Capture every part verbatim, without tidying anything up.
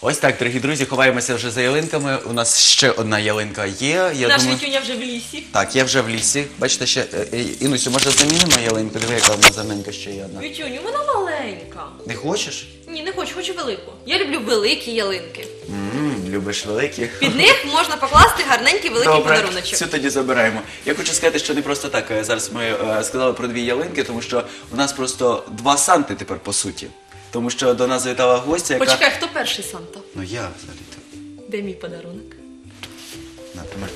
Ось так, дорогі друзі, ховаємося вже за ялинками. У нас ще одна ялинка є. Я Наш думаю... Вітюня вже в лісі. Так, я вже в лісі. Бачите, ще... е, е, Інусю, може замінимо ялинку? Диви, яка в нас гарненька ще є одна. Вітюню, вона маленька. Не хочеш? Ні, не хочу, хочу велику. Я люблю великі ялинки. Ммм, любиш великі? Під них можна покласти гарненький великий Добре, подаруночок. цю тоді забираємо. Я хочу сказати, що не просто так. е, Зараз ми е, сказали про дві ялинки, тому що у нас просто два Санти тепер, по суті. Тому що до нас завітала гостя, яка... Почекай, хто перший Санта? Ну я взагалі-то. Де мій подарунок? На, тримай.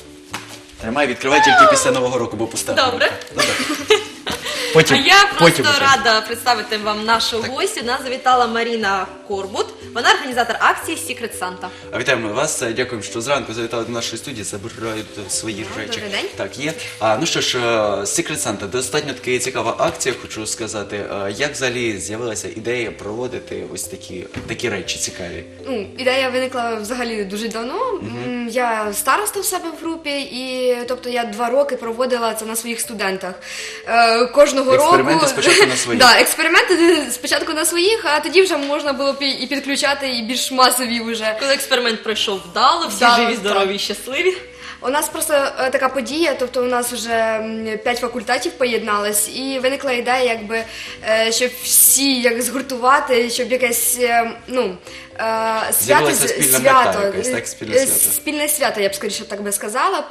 Тримай, відкривай тільки після Нового року, бо пуста. Добре. Добре. Потім, А я потім просто уже. рада представити вам нашу гостю. Нас завітала Маріна Корбут. Вона організатор акції Secret Santa. А вітаємо вас. Дякуємо, що зранку завітали до нашої студії. Забирають свої речі. Добрий день. Так, є. А, ну що ж, е, Secret Santa, достатньо така цікава акція, хочу сказати. Е, Як взагалі з'явилася ідея проводити ось такі, такі речі цікаві? Ну, ідея виникла взагалі дуже давно. М, Я староста в себе в групі, і тобто я два роки проводила це на своїх студентах. Е, кожного Експерименти року спочатку на своїх. Да, експерименти спочатку на своїх, а тоді вже можна було пі- і підключати і більш масові вже. Коли експеримент пройшов вдало, всі Да, живі, здорові так. і щасливі. У нас просто е, така подія, тобто у нас вже м, п'ять факультетів поєдналось, і виникла ідея, якби е, щоб всі як згуртувати, щоб якесь е, ну. е, Свято, З'явилася спільна свято, мета якась, так? Спільне е, свято. спільне свято, я б скоріше так би сказала б.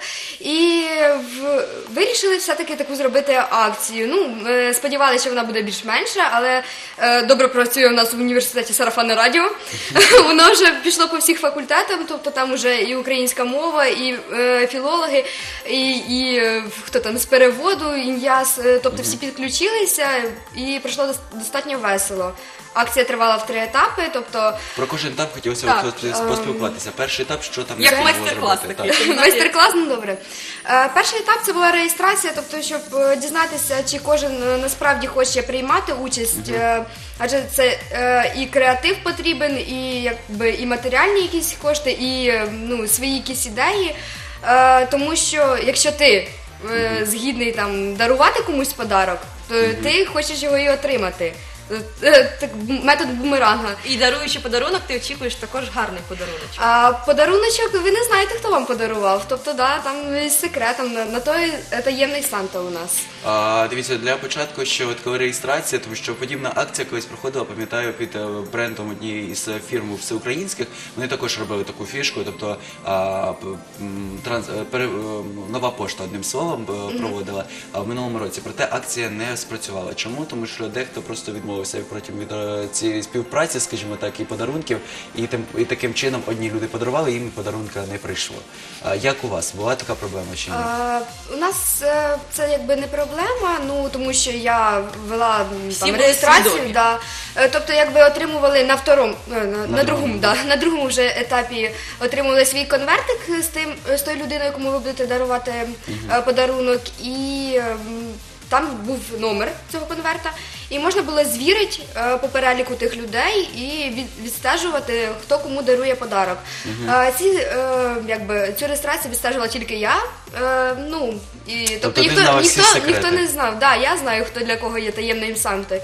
І в, вирішили все-таки таку зробити акцію. Ну, е, сподівалися, що вона буде більш-менша, але е, добре працює у нас в університеті Сарафанне радіо. Воно вже пішло по всіх факультетам, тобто там вже і українська мова, і е, філологи, і, і е, хто там з переводу, ін'яс, е, тобто всі підключилися, і пройшло дос- достатньо весело. Акція тривала в три етапи, тобто Про кожен етап хотілося Так, от ем, поспілкуватися. Перший етап, що там Як необхідно було майстер-клас зробити? такий. Так. майстер-клас, ну добре. Е, Перший етап це була реєстрація, тобто, щоб е, дізнатися, чи кожен е, насправді хоче приймати участь, е, адже це е, і креатив потрібен, і якби і матеріальні якісь кошти, і е, ну, свої якісь ідеї. Е, Тому що якщо ти е, згідний там дарувати комусь подарок, то ти хочеш його і отримати. Е, так, метод бумеранга. І даруючи подарунок, ти очікуєш також гарний подарунок. А подаруночок ви не знаєте, хто вам подарував. Тобто, да, там із секретом, на, на той таємний Санта у нас. А, дивіться, для початку, що от коли реєстрація, тому що подібна акція колись проходила, пам'ятаю, під е, брендом однієї із фірм всеукраїнських, вони також робили таку фішку, тобто а, п- м, транс, е, пере, е, нова пошта, одним словом, е, проводила а, в минулому році. Проте акція не спрацювала. Чому? Тому що дехто просто відмовився протягом від е, цієї співпраці, скажімо так, і подарунків, і, тим, і таким чином одні люди подарували, їм подарунка не прийшло. А, як у вас? Була така проблема чи ні? А, у нас е, це якби не проблема, ну тому що я вела м, Всі там були реєстрацію, свідомі. да. Е, тобто якби отримували на второму, е, на, на, другому. другому, да, на другому вже етапі отримували свій конвертик з тим з тою людиною, кому ви будете дарувати е, подарунок, і е, м, там був номер цього конверта, і можна було звірити е, по переліку тих людей і від, відстежувати, хто кому дарує подарок. Е, ці, е, якби, цю реєстрацію відстежувала тільки я. Е, ну, і, тобто, Тобто ти ніхто, знала всі ніхто, секрети? ніхто не знав. Да, я знаю, хто для кого є таємним Сантою.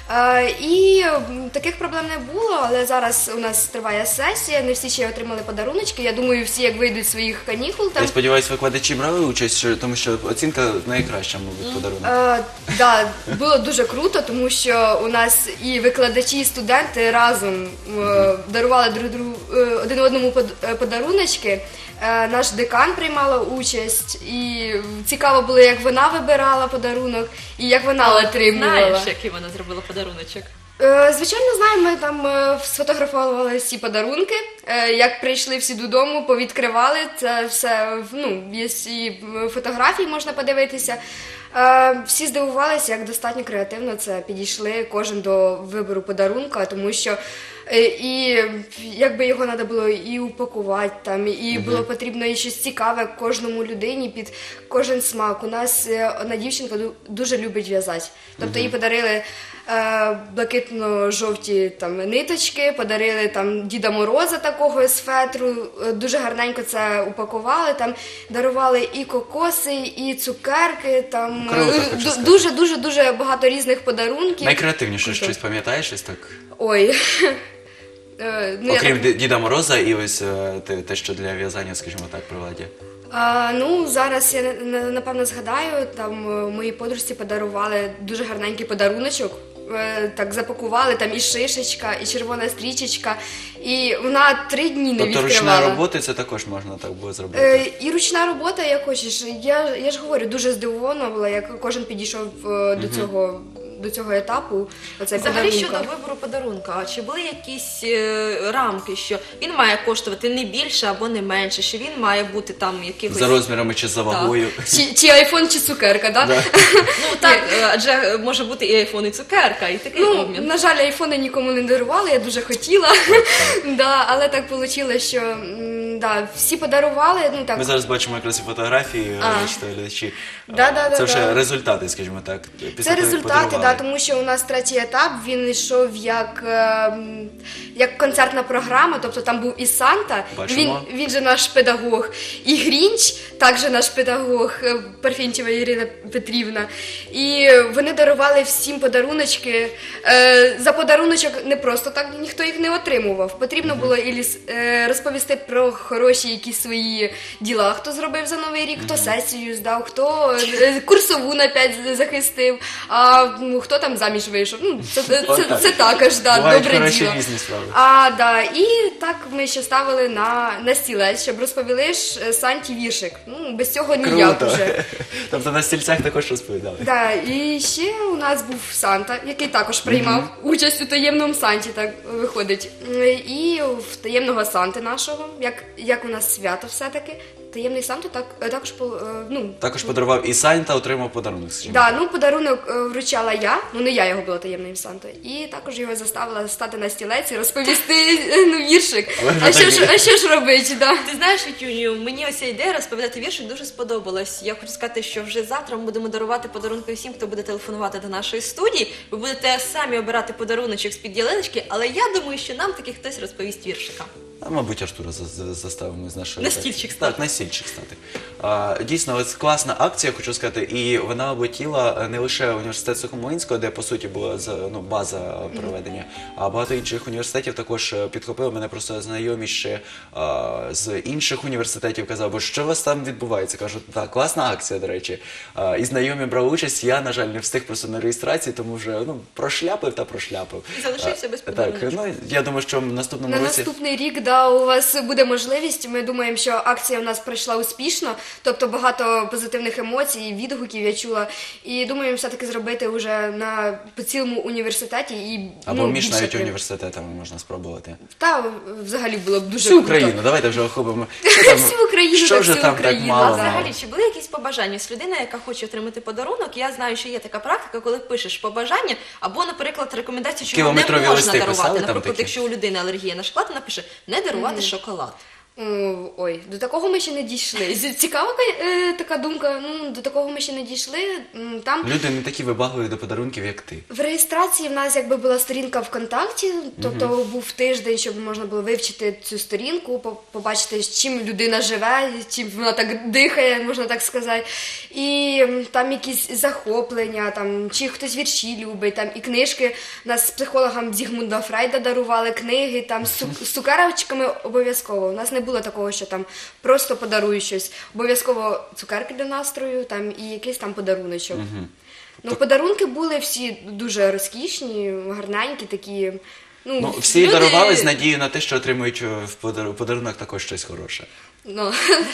Е, і м, таких проблем не було, але зараз у нас триває сесія, не всі ще отримали подаруночки. Я думаю, всі як вийдуть з своїх канікул там. Я сподіваюся, викладачі брали участь, що- тому що оцінка найкраща, мабуть, подарунок. Е, да, було дуже круто, тому що у нас і викладачі, і студенти разом е, дарували друг другу е, один одному под- е, подаруночки. Е, наш декан приймала участь, і цікаво було, як вона вибирала подарунок і як вона отримувала. Знаєш, який вона зробила подаруночок? Е, Звичайно, знаємо, ми там е, сфотографували всі подарунки. Е, Як прийшли всі додому, повідкривали це все. Ну, є і фотографії, можна подивитися. Е, Всі здивувалися, як достатньо креативно це підійшли кожен до вибору подарунка, тому що е, і якби його треба було і упакувати там, і було потрібно і щось цікаве кожному людині під кожен смак. У нас е, одна дівчинка ду- дуже любить в'язати. Тобто їй подарили е, блакитно-жовті там ниточки, подарили там Діда Мороза такого з фетру, е, дуже гарненько це упакували, там дарували і кокоси, і цукерки, там Круто, е, хочу ду- сказати. дуже дуже дуже багато різних подарунків. Найкреативніше Круто. щось пам'ятаєш ось так? Ой. Е, ну, я Окрім так- Ді- Діда Мороза і ось е, те, те, що для в'язання, скажімо так, при владі. А, ну, зараз я на- напевно згадаю, там е, моїй подружці подарували дуже гарненький подаруночок. Е, Так запакували, там і шишечка, і червона стрічечка, і вона три дні не Тобто відкривала. ручної роботи це також можна так було зробити. Е, І ручна робота, як хочеш. Я, я ж говорю, дуже здивована була, як кожен підійшов е, до цього до цього етапу. Оцей Взагалі подарунка. щодо вибору подарунка, чи були якісь е, рамки, що він має коштувати не більше або не менше, що він має бути там якихось... За розмірами чи за вагою. Чи, чи айфон, чи цукерка, да? Ну так, е, адже може бути і айфон, і цукерка, і такий Ну, обмін. на жаль, айфони нікому не дарували, я дуже хотіла. Да, але так вийшло, що м, да, всі подарували. Ну, так, Ми зараз бачимо якраз і фотографії, А. бачите, глядачі. Да, да, Це да, вже да. результати, скажімо так. після Це того, як результати, подарували. да, тому що у нас третій етап, він йшов як, е, м, як концертна програма, тобто там був і Санта, він, Бачимо. він же наш педагог, і Грінч, також наш педагог, е, Парфінчева Ірина Петрівна. І вони дарували всім подаруночки. Е, За подаруночок не просто так ніхто їх не отримував. Потрібно було і ліс- е, розповісти про хороші якісь свої діла, хто зробив за Новий рік, хто сесію здав, хто е, курсову на п'ять захистив, а ну, хто там заміж вийшов. Ну, це, це, це, Отак. це також да, Бувають добре хороші діло. різні справи. А, да, і так ми ще ставили на, на стілець, щоб розповіли ж е, Санті віршик. Ну, без цього ніяк Круто. уже. Тобто на стільцях також розповідали. Да, і ще у нас був Санта, який також приймав участь у таємному Санті, так виходить. І в таємного Санти нашого, як, як у нас свято все-таки, таємний Санта так, також по- е, ну, Також подарував і Санта, отримав подарунок, скажімо. Да, ну подарунок е, вручала я, ну не я його була таємним Сантою. І також його заставила стати на стілець і розповісти е, ну, віршик. Але А ви що такі. ж, а що ж робити? Да. Ти знаєш, Вітюню, мені ось ця ідея розповідати віршик дуже сподобалась. Я хочу сказати, що вже завтра ми будемо дарувати подарунки всім, хто буде телефонувати до нашої студії. Ви будете самі обирати подаруночок з-під ялиночки, але я думаю, що нам таки хтось розповість віршика. А, мабуть, Артура за- за- заставимо з нашої... На стільчик стати. Так, на стільчик стати. А, дійсно, ось класна акція, хочу сказати, і вона облетіла не лише університет Сухомлинського, де, по суті, була з- ну, база проведення, а багато інших університетів також е, підхопили. Мене просто знайомі ще а, з інших університетів казали, бо що у вас там відбувається? Кажу, так, класна акція, до речі. А, і знайомі брали участь, я, на жаль, не встиг просто на реєстрації, тому вже ну, прошляпив та прошляпив. І залишився без Так, подаруночку. ну, я думаю, що в наступному На році... наступний рік да, у вас буде можливість. Ми думаємо, що акція у нас пройшла успішно, тобто багато позитивних емоцій, відгуків я чула. І думаємо все-таки зробити вже на по цілому університеті і Або ну, між більше навіть при- університетами можна спробувати. Та взагалі було б дуже Всю круто. Україну, давайте вже охопимо. Що там- Всю Україну, Що так вже всю там так Україну. мало? А мало? взагалі, чи були якісь побажання? Ось людина, яка хоче отримати подарунок, я знаю, що є така практика, коли пишеш побажання, або, наприклад, рекомендацію, що не Кілометрові можна листи дарувати. писали там Наприклад, такі? якщо у людини алергія на шоколад, вона пише не дарувати шоколад. О, Ой, до такого ми ще не дійшли. З- Цікава е, така думка. Ну до такого ми ще не дійшли. М, Там Люди не такі вибагливі до подарунків, як ти. в реєстрації в нас якби була сторінка ВКонтакті, тобто був тиждень, щоб можна було вивчити цю сторінку, по- побачити, з чим людина живе, чим вона так дихає, можна так сказати. І м, там якісь захоплення, там чи хтось вірші любить, там і книжки. Нас з психологом Зігмунда Фрейда дарували книги, там з цук- з цукерочками обов'язково. У нас не було такого, що там просто подарують щось. Обов'язково цукерки для настрою, там і якийсь там подаруночок. Ну, подарунки були всі дуже розкішні, гарненькі, такі. Ну, Ну, всі люди- дарували з надією на те, що отримують е, в подар- подарунок також щось хороше. Ну,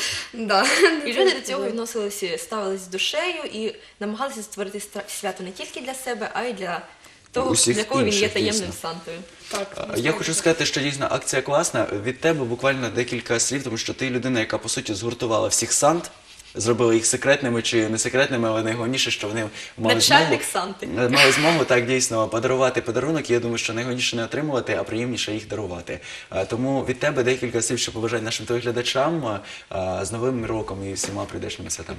да. І люди до цього відносилися, ставились з душею і намагалися створити стра- свято не тільки для себе, а й для того, Усіх для кого він є інших, таємним дійсно. Сантою. Так, А, Я хочу сказати, що дійсно акція класна. Від тебе буквально декілька слів, тому що ти людина, яка по суті згуртувала всіх Сант, зробила їх секретними чи не секретними, але найголовніше, що вони мали Начальник змогу, Санти. мали змогу так дійсно подарувати подарунок. І я думаю, що найголовніше не отримувати, а приємніше їх дарувати. А, Тому від тебе декілька слів, що побажань нашим телеглядачам а, з Новим роком і всіма прийдешніми святами.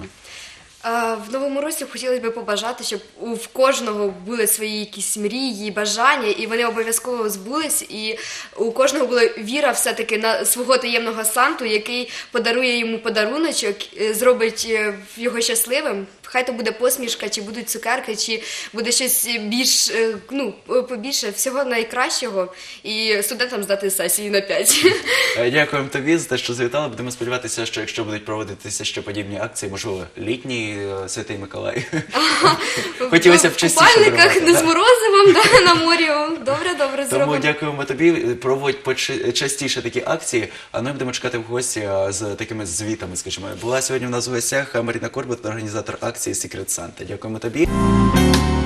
А, В новому році хотілося б побажати, щоб у в кожного були свої якісь мрії, бажання, і вони обов'язково збулись, і у кожного була віра все-таки на свого таємного Санту, який подарує йому подаруночок, е, зробить е, його щасливим, хай то буде посмішка, чи будуть цукерки, чи буде щось більш, е, ну, побільше, всього найкращого, і студентам здати сесії на п'ять. Е, Дякуємо тобі за те, що завітала. Будемо сподіватися, що якщо будуть проводитися ще подібні акції, можливо, літній е, Святий Миколай. Хотілося б частіше В купальниках, дарувати, не да. з морозивом, да, на морі. О, Добре, добре, Тому зробимо. дякуємо тобі. Проводь почи- частіше такі акції, а ми будемо чекати в гості а, з такими звітами, скажімо. Була сьогодні у нас в гостях Маріна Корбут, організатор акції Secret Santa. Дякуємо тобі.